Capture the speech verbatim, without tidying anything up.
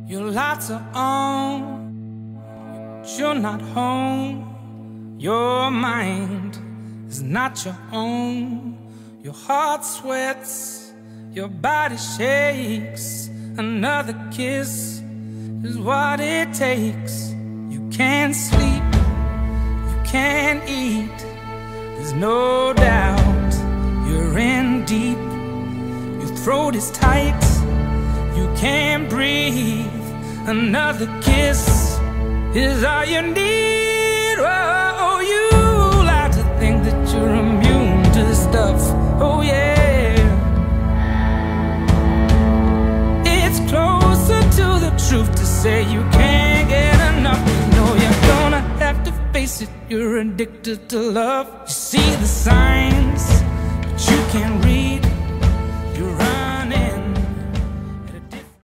Your lights are on, but you're not home. Your mind is not your own. Your heart sweats, your body shakes. Another kiss is what it takes. You can't sleep, you can't eat. There's no doubt you're in deep. Your throat is tight, you can't breathe. Another kiss is all you need. Oh, you like to think that you're immune to this stuff. Oh yeah, it's closer to the truth to say you can't get enough. You know you're gonna have to face it, you're addicted to love. You see the signs, but you can't